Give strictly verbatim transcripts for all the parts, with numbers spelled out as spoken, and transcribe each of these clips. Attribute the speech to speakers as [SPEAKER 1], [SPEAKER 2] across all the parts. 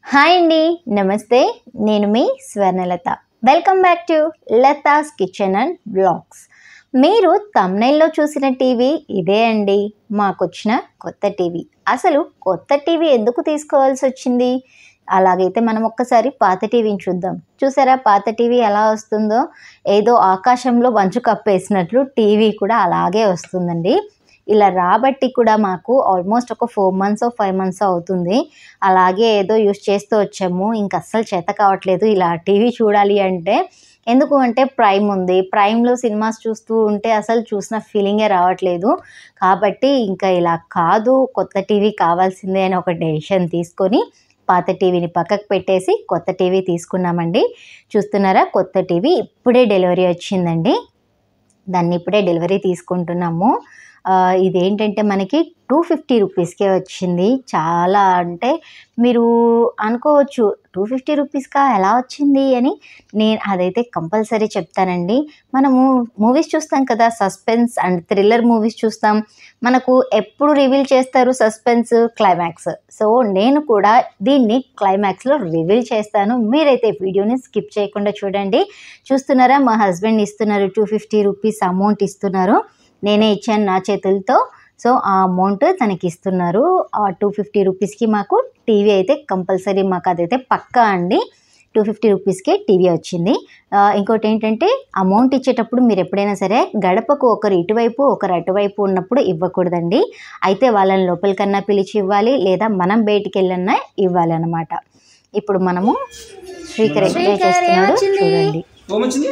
[SPEAKER 1] Hi అండి, నమస్తే. నేను మీ Swarnalatha. Welcome back to Latha's kitchen and blogs. మీరు థంబ్నెయిల్లో చూసిన టీవీ ఇదే అండి, మాకొచ్చిన కొత్త టీవీ. అసలు కొత్త టీవీ ఎందుకు తీసుకోవాల్సి వచ్చింది? అలాగైతే మనం ఒక్కసారి పాత టీవీని చూద్దాం. చూసారా పాత టీవీ ఎలా వస్తుందో? ఏదో ఆకాశంలో మంచు కప్పేసినట్లు టీవీ కూడా అలాగే వస్తుందండి. ఇలా రాబట్టి కూడా మాకు ఆల్మోస్ట్ ఒక ఫోర్ మంత్స్ ఫైవ్ మంత్స్ అవుతుంది. అలాగే ఏదో యూస్ చేస్తూ వచ్చాము. ఇంక అస్సలు చేత కావట్లేదు ఇలా టీవీ చూడాలి అంటే. ఎందుకు అంటే ప్రైమ్ ఉంది. ప్రైమ్లో సినిమాస్ చూస్తూ ఉంటే అసలు చూసిన ఫీలింగే రావట్లేదు. కాబట్టి ఇంకా ఇలా కాదు, కొత్త టీవీ కావాల్సిందే అని ఒక డెసిషన్ తీసుకొని పాత టీవీని పక్కకు పెట్టేసి కొత్త టీవీ తీసుకున్నామండి. చూస్తున్నారా, కొత్త టీవీ ఇప్పుడే డెలివరీ వచ్చిందండి. దాన్ని ఇప్పుడే డెలివరీ తీసుకుంటున్నాము. ఇదేంటంటే మనకి టూ ఫిఫ్టీ రూపీస్కే వచ్చింది. చాలా అంటే మీరు అనుకోవచ్చు టూ ఫిఫ్టీ రూపీస్కా ఎలా వచ్చింది అని. నేను అదైతే కంపల్సరీ చెప్తానండి. మనము మూవీస్ చూస్తాం కదా, సస్పెన్స్ అండ్ థ్రిల్లర్ మూవీస్ చూస్తాం. మనకు ఎప్పుడు రివీల్ చేస్తారు సస్పెన్స్, క్లైమాక్స్. సో నేను కూడా దీన్ని క్లైమాక్స్లో రివీల్ చేస్తాను. మీరైతే వీడియోని స్కిప్ చేయకుండా చూడండి. చూస్తున్నారా, మా హస్బెండ్ ఇస్తున్నారు టూ ఫిఫ్టీ రూపీస్ అమౌంట్ ఇస్తున్నారు. నేనే ఇచ్చాను నా చేతులతో. సో ఆ అమౌంట్ తనకి ఇస్తున్నారు. ఆ టూ ఫిఫ్టీ రూపీస్కి మాకు టీవీ అయితే కంపల్సరీ, మాకు అదైతే పక్కా అండి. టూ ఫిఫ్టీ రూపీస్కే టీవీ వచ్చింది. ఇంకోటి ఏంటంటే అమౌంట్ ఇచ్చేటప్పుడు మీరు ఎప్పుడైనా సరే గడపకు ఒకరు ఇటువైపు ఒకరు అటువైపు ఉన్నప్పుడు ఇవ్వకూడదండి. అయితే వాళ్ళని లోపలికన్నా పిలిచి ఇవ్వాలి, లేదా మనం బయటికి వెళ్ళన్నా ఇవ్వాలి అన్నమాట. ఇప్పుడు మనము శ్రీకర్ ఎంజాయ్ చేస్తున్నాడు చూడండి.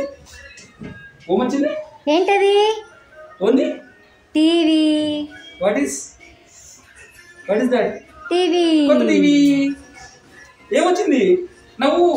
[SPEAKER 1] ఏంటది? TV.
[SPEAKER 2] What is what is that?
[SPEAKER 1] TV.
[SPEAKER 2] కొత్త టీవీ ఏమొచ్చింది? నవ్వు.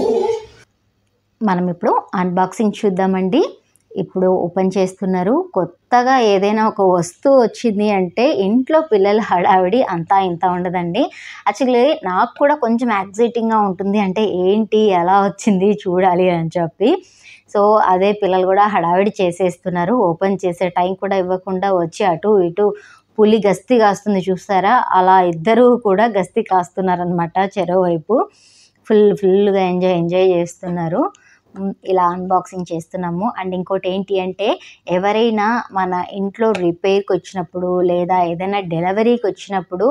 [SPEAKER 1] మనం ఇప్పుడు అన్బాక్సింగ్ చూద్దామండి. ఇప్పుడు ఓపెన్ చేస్తున్నారు. కొత్తగా ఏదైనా ఒక వస్తువు వచ్చింది అంటే ఇంట్లో పిల్లల హడావిడి అంతా ఇంత ఉండదండి. యాక్చువల్లీ నాకు కూడా కొంచెం యాక్సైటింగ్గా ఉంటుంది. అంటే ఏంటి, ఎలా వచ్చింది చూడాలి అని చెప్పి. సో అదే పిల్లలు కూడా హడావిడి చేసేస్తున్నారు. ఓపెన్ చేసే టైం కూడా ఇవ్వకుండా వచ్చి అటు ఇటు పులి గస్తీ కాస్తుంది చూస్తారా, అలా ఇద్దరు కూడా గస్తీ కాస్తున్నారనమాట చెరో వైపు. ఫుల్ ఫుల్గా ఎంజాయ్ ఎంజాయ్ చేస్తున్నారు. ఇలా అన్బాక్సింగ్ చేస్తున్నాము. అండ్ ఇంకోటి ఏంటి అంటే, ఎవరైనా మన ఇంట్లో రిపేర్కి వచ్చినప్పుడు లేదా ఏదైనా డెలివరీకి వచ్చినప్పుడు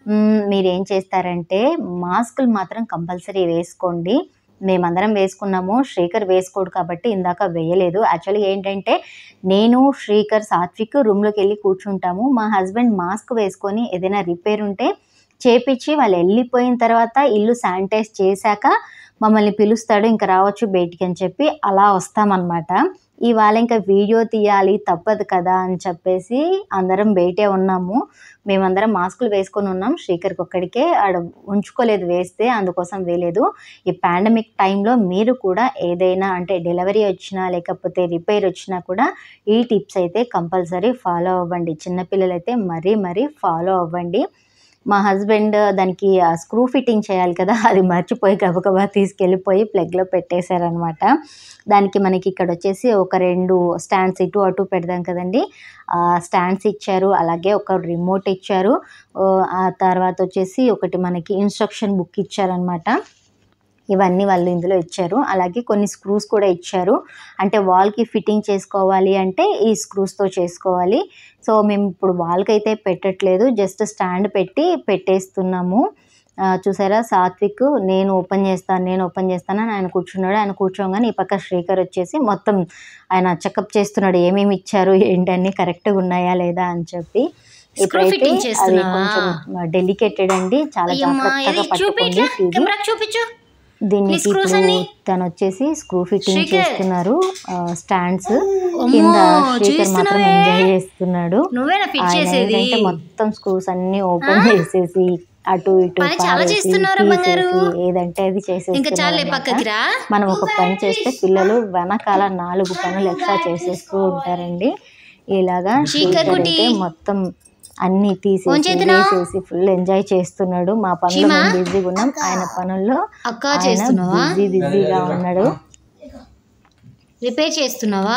[SPEAKER 1] మీరేం చేస్తారంటే మాస్కులు మాత్రం కంపల్సరీ వేసుకోండి. మేమందరం వేసుకున్నాము, శ్రీకర్ వేసుకోడు కాబట్టి ఇందాక వేయలేదు. యాక్చువల్లీ ఏంటంటే నేను శ్రీకర్ సాత్విక్ రూమ్లోకి వెళ్ళి కూర్చుంటాము. మా హస్బెండ్ మాస్క్ వేసుకొని ఏదైనా రిపేర్ ఉంటే చేపించి వాళ్ళు వెళ్ళిపోయిన తర్వాత ఇల్లు శానిటైజ్ చేశాక మమ్మల్ని పిలుస్తాడు, ఇంకా రావచ్చు బయటికి అని చెప్పి అలా వస్తామన్నమాట. ఇవాళ ఇంకా వీడియో తీయాలి తప్పదు కదా అని చెప్పేసి అందరం బయటే ఉన్నాము. మేమందరం మాస్కులు వేసుకొని ఉన్నాం. శ్రీకర్కి ఒక్కడికే ఆడ ఉంచుకోలేదు వేస్తే, అందుకోసం వేయలేదు. ఈ పాండమిక్ టైంలో మీరు కూడా ఏదైనా అంటే డెలివరీ వచ్చినా లేకపోతే రిపేర్ వచ్చినా కూడా ఈ టిప్స్ అయితే కంపల్సరీ ఫాలో అవ్వండి. చిన్నపిల్లలైతే మరీ మరీ ఫాలో అవ్వండి. మా హస్బెండ్ దానికి స్క్రూ ఫిట్టింగ్ చేయాలి కదా, అది మర్చిపోయి గబగబా తీసుకెళ్ళిపోయి ప్లగ్లో పెట్టేశారనమాట. దానికి మనకి ఇక్కడ వచ్చేసి ఒక రెండు స్టాండ్స్ ఇటు అటు పెడదాం కదండి, స్టాండ్స్ ఇచ్చారు. అలాగే ఒక రిమోట్ ఇచ్చారు. ఆ తర్వాత వచ్చేసి ఒకటి మనకి ఇన్స్ట్రక్షన్ బుక్ ఇచ్చారనమాట. ఇవన్నీ వాళ్ళు ఇందులో ఇచ్చారు. అలాగే కొన్ని స్క్రూస్ కూడా ఇచ్చారు. అంటే వాల్కి ఫిట్టింగ్ చేసుకోవాలి అంటే ఈ స్క్రూస్తో చేసుకోవాలి. సో మేము ఇప్పుడు వాల్కి అయితే పెట్టట్లేదు, జస్ట్ స్టాండ్ పెట్టి పెట్టేస్తున్నాము. చూసారా, సాత్విక్ నేను ఓపెన్ చేస్తాను నేను ఓపెన్ చేస్తాను అని ఆయన కూర్చున్నాడు. ఆయన కూర్చోగానే ఈ పక్క శ్రీకర్ వచ్చేసి మొత్తం ఆయన చెకప్ చేస్తున్నాడు, ఏమేమి ఇచ్చారు ఏంటన్నీ కరెక్ట్గా ఉన్నాయా లేదా అని చెప్పి. ఇప్పుడైతే అది కొంచెం డెలికేటెడ్ అండి, చాలా జాగ్రత్తగా పట్టుకోండి టీవీ. దీనికి ఇప్పుడు తను వచ్చేసి స్క్రూ ఫిట్టింగ్ చేస్తున్నారు. స్టాండ్స్ కింద శ్రీకర్ మాత్రం ఎంజాయ్ చేస్తున్నాడు. ఏంటంటే మొత్తం స్క్రూస్ అన్ని ఓపెన్ చేసేసి అటు ఇటు ఏదంటే అది చేసేస్తున్నారు. మనం ఒక పని చేస్తే పిల్లలు వెనకాల నాలుగు పనులు ఎక్స్ట్రా చేసేస్తూ ఉంటారండి. ఇలాగా శ్రీకర్ అయితే మొత్తం అన్ని తీసేసి వేసేసి ఫుల్ ఎంజాయ్ చేస్తున్నాడు. మా పనులు మేము బిజీగా ఉన్నాం, ఆయన పనుల్లో బిజీ బిజీగా ఉన్నాడు.
[SPEAKER 3] రిపేర్ చేస్తున్నావా?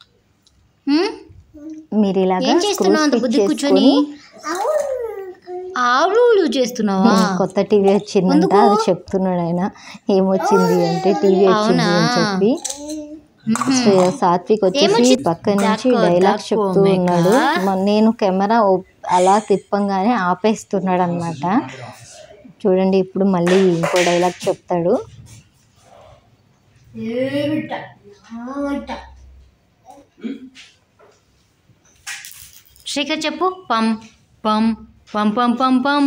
[SPEAKER 1] మీరు ఇలాగా స్క్రూస్ ఫిట్ చేసుకొని
[SPEAKER 3] ఆవులు చేస్తున్నావా?
[SPEAKER 1] కొత్త టీవీ వచ్చిందంట, అది చెప్తున్నాడు ఆయన. ఏమొచ్చింది అంటే టీవీ వచ్చింది అని చెప్పి. సాత్విక్ వచ్చేసి పక్క నుంచి డైలాగ్స్ చెప్తూ ఉన్నాడు. నేను కెమెరా అలా తిప్పంగానే ఆపేస్తున్నాడు అనమాట. చూడండి, ఇప్పుడు మళ్ళీ ఇంకో డైలాగ్ చెప్తాడు.
[SPEAKER 3] శ్రీకర్ చెప్పు. పం పం పం పం పం పం.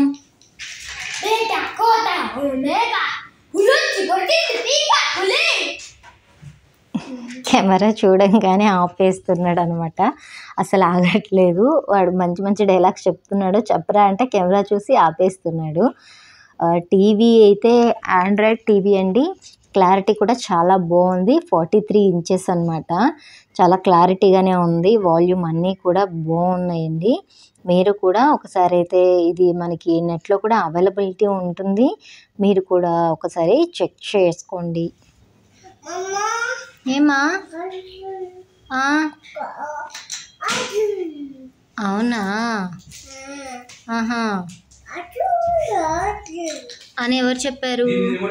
[SPEAKER 1] కెమెరా చూడంగానే ఆపేస్తున్నాడు అనమాట. అసలు ఆగట్లేదు. వాడు మంచి మంచి డైలాగ్స్ చెప్తున్నాడు. చెప్పరా అంటే కెమెరా చూసి ఆపేస్తున్నాడు. టీవీ అయితే ఆండ్రాయిడ్ టీవీ అండి. క్లారిటీ కూడా చాలా బాగుంది. ఫార్టీ త్రీ ఇంచెస్ అనమాట. చాలా క్లారిటీగానే ఉంది. వాల్యూమ్ అన్నీ కూడా బాగున్నాయండి. మీరు కూడా ఒకసారి అయితే ఇది మనకి నెట్లో కూడా అవైలబిలిటీ ఉంటుంది. మీరు కూడా ఒకసారి చెక్ చేసుకోండి.
[SPEAKER 3] ఏమా? అవునా? ఆహా అని ఎవరు చెప్పారు?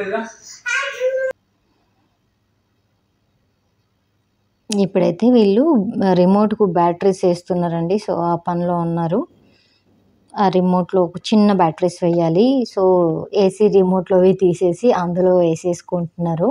[SPEAKER 1] ఇప్పుడైతే వీళ్ళు రిమోట్కు బ్యాటరీస్ వేస్తున్నారండి. సో ఆ పనిలో ఉన్నారు. ఆ రిమోట్లో ఒక చిన్న బ్యాటరీస్ వేయాలి. సో ఏసీ రిమోట్లోవి తీసేసి అందులో వేసేసుకుంటున్నారు.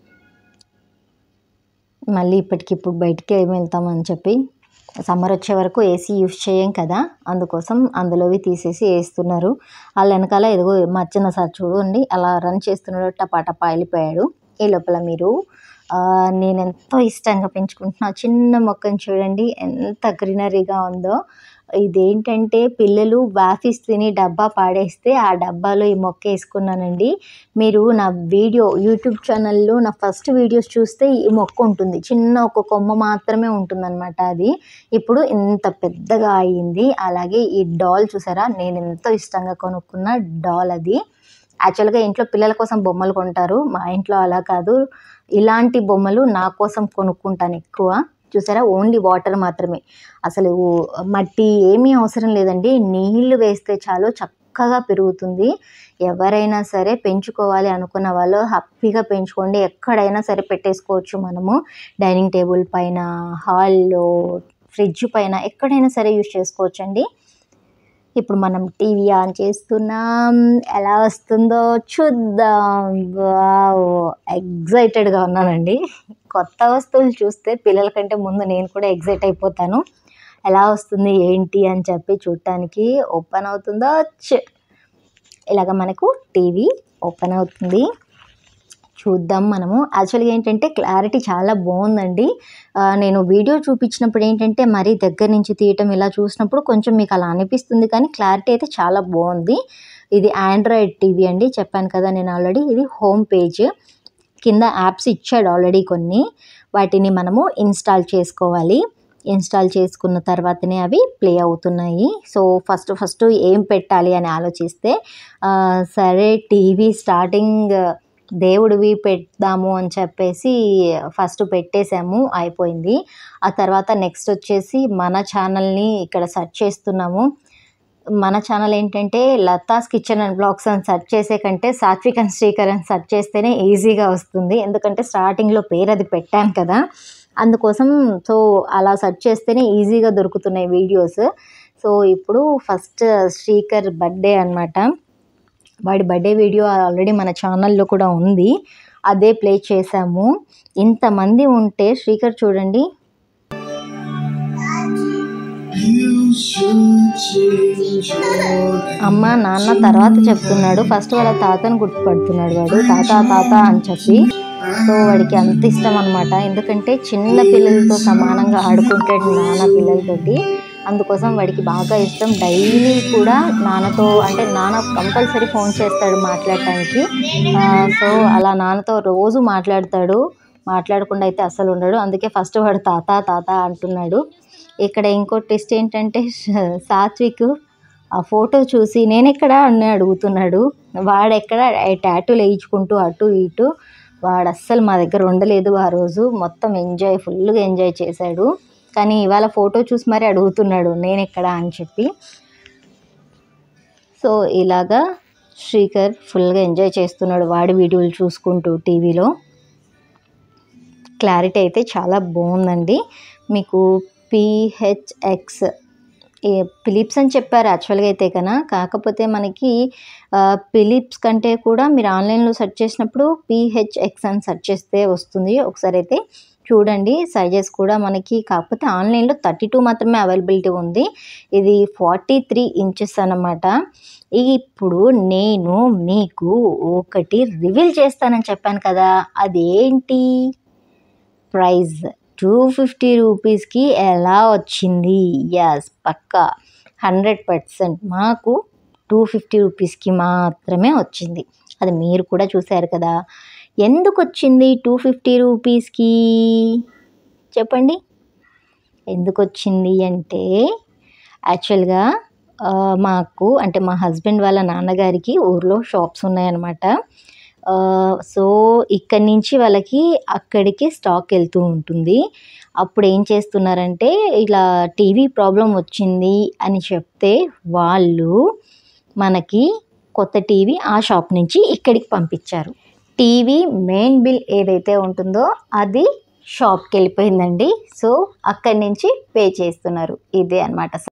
[SPEAKER 1] మళ్ళీ ఇప్పటికిప్పుడు బయటికి ఏమి వెళ్తామని చెప్పి సమ్మర్ వచ్చే వరకు ఏసీ యూస్ చేయం కదా, అందుకోసం అందులోవి తీసేసి వేస్తున్నారు. వాళ్ళ వెనకాల ఎదుగో మర్చిన సార్ చూడండి అలా రన్ చేస్తున్నాడు. టపా టపా వెళ్ళిపోయాడు. ఈ లోపల మీరు నేను ఎంతో ఇష్టంగా పెంచుకుంటున్నా చిన్న మొక్కను చూడండి ఎంత గ్రీనరీగా ఉందో. ఇదేంటంటే పిల్లలు వాఫీస్ తిని డబ్బా పాడేస్తే ఆ డబ్బాలో ఈ మొక్క వేసుకున్నానండి. మీరు నా వీడియో యూట్యూబ్ ఛానల్లో నా ఫస్ట్ వీడియోస్ చూస్తే ఈ మొక్క ఉంటుంది. చిన్న ఒక కొమ్మ మాత్రమే ఉంటుందన్నమాట. అది ఇప్పుడు ఇంత పెద్దగా అయ్యింది. అలాగే ఈ డాల్ చూసారా, నేను ఎంతో ఇష్టంగా కొనుక్కున్న డాల్ అది. యాక్చువల్గా ఇంట్లో పిల్లల కోసం బొమ్మలు కొంటారు. మా ఇంట్లో అలా కాదు, ఇలాంటి బొమ్మలు నా కోసం కొనుక్కుంటాను ఎక్కువ. చూసారా, ఓన్లీ వాటర్ మాత్రమే, అసలు మట్టి ఏమీ అవసరం లేదండి. నీళ్లు వేస్తే చాలు చక్కగా పెరుగుతుంది. ఎవరైనా సరే పెంచుకోవాలి అనుకున్న వాళ్ళు హ్యాపీగా పెంచుకోండి. ఎక్కడైనా సరే పెట్టేసుకోవచ్చు. మనము డైనింగ్ టేబుల్ పైన, హాల్లో, ఫ్రిడ్జ్ పైన ఎక్కడైనా సరే యూజ్ చేసుకోవచ్చండి. ఇప్పుడు మనం టీవీ ఆన్ చేస్తున్నాం. ఎలా వస్తుందో చూద్దాం. వావ్, ఎగ్జైటెడ్గా ఉన్నానండి. కొత్త వస్తువులు చూస్తే పిల్లల కంటే ముందు నేను కూడా ఎగ్జైట్ అయిపోతాను. ఎలా వస్తుంది ఏంటి అని చెప్పి చూడటానికి. ఓపెన్ అవుతుందో ఇలాగ మనకు టీవీ ఓపెన్ అవుతుంది. చూద్దాం మనము. యాక్చువల్గా ఏంటంటే క్లారిటీ చాలా బాగుందండి. నేను వీడియో చూపించినప్పుడు ఏంటంటే మరీ దగ్గర నుంచి తీయటం ఇలా చూసినప్పుడు కొంచెం మీకు అలా అనిపిస్తుంది, కానీ క్లారిటీ అయితే చాలా బాగుంది. ఇది ఆండ్రాయిడ్ టీవీ అండి, చెప్పాను కదా నేను ఆల్రెడీ. ఇది హోమ్ పేజ్ కింద యాప్స్ ఇచ్చాడు ఆల్రెడీ కొన్ని. వాటిని మనము ఇన్స్టాల్ చేసుకోవాలి. ఇన్స్టాల్ చేసుకున్న తర్వాతనే అవి ప్లే అవుతున్నాయి. సో ఫస్ట్ ఫస్ట్ ఏం పెట్టాలి అని ఆలోచిస్తే సరే టీవీ స్టార్టింగ్ దేవుడివి పెడదాము అని చెప్పేసి ఫస్ట్ పెట్టేసాము, అయిపోయింది. ఆ తర్వాత నెక్స్ట్ వచ్చేసి మన ఛానల్ని ఇక్కడ సెర్చ్ చేస్తున్నాము. మన ఛానల్ ఏంటంటే లతాస్ కిచెన్ అండ్ బ్లాగ్స్ అని సెర్చ్ చేసే కంటే సాత్విక్ అండ్ శ్రీకర్ అని సెర్చ్ చేస్తేనే ఈజీగా వస్తుంది. ఎందుకంటే స్టార్టింగ్లో పేరు అది పెట్టాం కదా, అందుకోసం. సో అలా సెర్చ్ చేస్తేనే ఈజీగా దొరుకుతున్నాయి వీడియోస్. సో ఇప్పుడు ఫస్ట్ శ్రీకర్ బర్త్డే అనమాట. వాడి బర్త్డే వీడియో ఆల్రెడీ మన ఛానల్లో కూడా ఉంది, అదే ప్లే చేసాము. ఇంతమంది ఉంటే శ్రీకర్ చూడండి, అమ్మ నాన్న తర్వాత చెప్తున్నాడు. ఫస్ట్ వాళ్ళ తాతను గుర్తుపడుతున్నాడు వాడు, తాత తాత అని చెప్పి. సో వాడికి అంత ఇష్టం అనమాట. ఎందుకంటే చిన్న పిల్లలతో సమానంగా ఆడుకుంటాడు నాన్న పిల్లలతోటి. అందుకోసం వాడికి బాగా ఇష్టం. డైలీ కూడా నాన్నతో, అంటే నాన్న కంపల్సరీ ఫోన్ చేస్తాడు మాట్లాడటానికి. సో అలా నాన్నతో రోజు మాట్లాడతాడు. మాట్లాడకుండా అయితే అస్సలు ఉండడు. అందుకే ఫస్ట్ వాడు తాత తాత అంటున్నాడు. ఇక్కడ ఇంకో ట్విస్ట్ ఏంటంటే సాత్విక్ ఆ ఫోటో చూసి నేనెక్కడ అని అడుగుతున్నాడు. వాడెక్కడ టాటూలు వేయించుకుంటూ అటు ఇటు. వాడు అస్సలు మా దగ్గర ఉండలేదు ఆ రోజు. మొత్తం ఎంజాయ్, ఫుల్గా ఎంజాయ్ చేశాడు. కానీ ఇవాళ ఫోటో చూసి మరీ అడుగుతున్నాడు నేనెక్కడ అని చెప్పి. సో ఇలాగా శ్రీకర్ ఫుల్గా ఎంజాయ్ చేస్తున్నాడు వాడి వీడియోలు చూసుకుంటూ టీవీలో. క్లారిటీ అయితే చాలా బాగుందండి. మీకు పిహెచ్ఎక్స్ ఫిలిప్స్ అని చెప్పారు యాక్చువల్గా అయితే కన్నా, కాకపోతే మనకి ఫిలిప్స్ కంటే కూడా మీరు ఆన్లైన్లో సెర్చ్ చేసినప్పుడు పిహెచ్ఎక్స్ అని సెర్చ్ చేస్తే వస్తుంది. ఒకసారి అయితే చూడండి. సైజెస్ కూడా మనకి కాకపోతే ఆన్లైన్లో థర్టీ టూ మాత్రమే అవైలబిలిటీ ఉంది. ఇది ఫార్టీ త్రీ ఇంచెస్ అన్నమాట. ఇప్పుడు నేను మీకు ఒకటి రివీల్ చేస్తానని చెప్పాను కదా, అదేంటి ప్రైజ్ టూ ఫిఫ్టీ రూపీస్కి ఎలా వచ్చింది? ఎస్ పక్కా హండ్రెడ్ పర్సెంట్ మాకు టూ ఫిఫ్టీ రూపీస్కి మాత్రమే వచ్చింది. అది మీరు కూడా చూశారు కదా. ఎందుకు వచ్చింది టూ ఫిఫ్టీ రూపీస్కి చెప్పండి? ఎందుకు వచ్చింది అంటే యాక్చువల్గా మాకు అంటే మా హస్బెండ్ వాళ్ళ నాన్నగారికి ఊర్లో షాప్స్ ఉన్నాయన్నమాట. సో ఇక్కడి నుంచి వాళ్ళకి అక్కడికి స్టాక్ వెళ్తూ ఉంటుంది. అప్పుడు ఏం చేస్తున్నారంటే ఇలా టీవీ ప్రాబ్లం వచ్చింది అని చెప్తే వాళ్ళు మనకి కొత్త టీవీ ఆ షాప్ నుంచి ఇక్కడికి పంపించారు. టీవీ మెయిన్ బిల్ ఏదైతే ఉంటుందో అది షాప్కి వెళ్ళిపోయిందండి. సో అక్కడి నుంచి పే చేస్తున్నారు. ఇదే అన్నమాట.